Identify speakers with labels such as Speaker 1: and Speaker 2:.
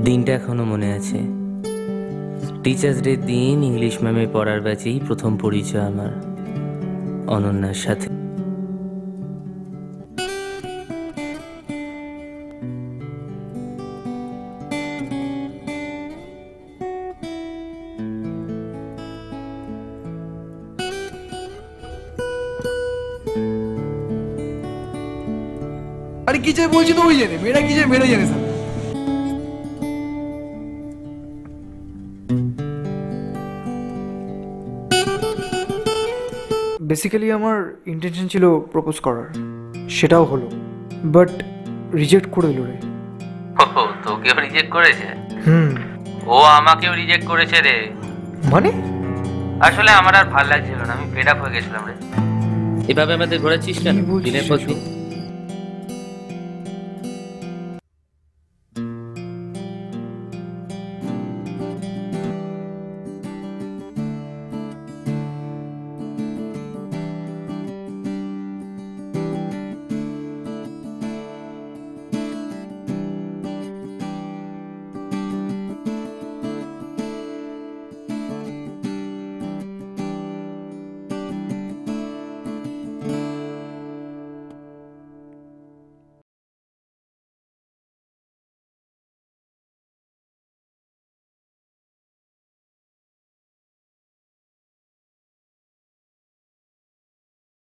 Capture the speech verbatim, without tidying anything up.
Speaker 1: দিনটা এখনো মনে আছে। টিচার্স ডে দিন ইংলিশ ম্যামে পড়ার ব্যাচেই প্রথম পরিচয় আমার অনন্যার সাথে।
Speaker 2: আরে কি চাই বলছি তো ওই জানে, মেয়েরা কি চাই মেয়েরা জানে স্যার। বেসিক্যালি আমার ইন্টেনশন ছিল প্রপোজ করার, সেটাও হলো, বাট রিজেক্ট করে দিল রে।
Speaker 1: ও তোকেও রিজেক্ট করেছে?
Speaker 2: হুম।
Speaker 1: ও আমাকেও রিজেক্ট করেছে রে।
Speaker 2: মানে?
Speaker 1: আসলে আমার আর ভালো লাগছিল না, আমি ফেড আপ হয়ে গেছিলাম রে। এভাবে আমাদের ঘোরাচ্ছিস কেন দিনের পর দিন?